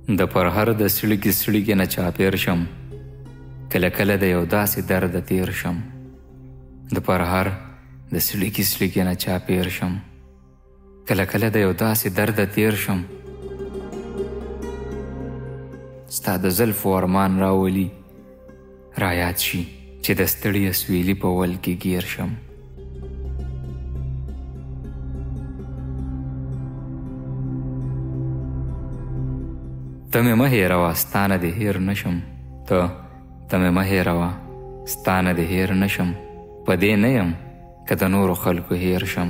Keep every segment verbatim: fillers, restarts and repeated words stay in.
د پرهر د سړکې سړکې نه چاپېر شم، کله کله د یو داسې درده تیر شم. د پرهر د سړکې سړکې نه چاپېر شم، کله کله د یو داسې درده تیر شم. ستا د زلفو ارمان راولي رایاد شي چې د ستړي سویلي په ول کې ګیر شم. ته مې مه هېروه ستا نه دې هېر نشم، ته ته مې مه هېروه ستا نه دې هېر نشم. په دې نه یم که د نورو خلکو هېر شم.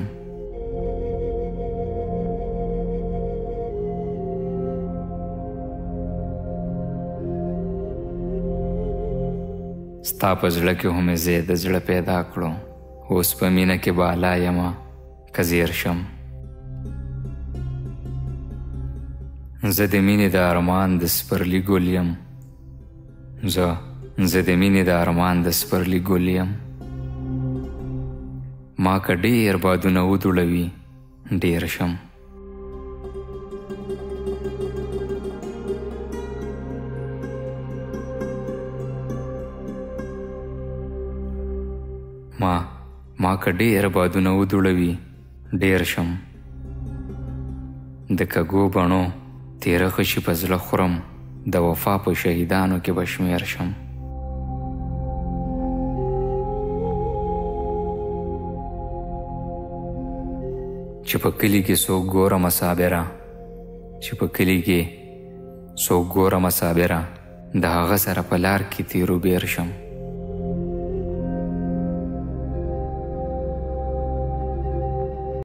ستا په زړه کې هم زه د زړه پیدا کړو، اوس په مینه کې بالا یمه که زیر شم. زه د مینې د ارمان د سپرلي ګل یم، زه زه د مینې د ارمان د سپرلي ګل یم. ما که ډېر بادونه ودوړوي ډېر شم. ما ما که ډېر بادونه ودوړوي ډېر شم. د کږو بڼو تیره خشي په زړه خورم، د وفا په شهیدانو کې به شمېر شم. چې په کلي کې څوک ګورمه صابره، چې په کلي کې څوک ګورمه صابره، د هغه سره په لار کې تیرو بیر شم.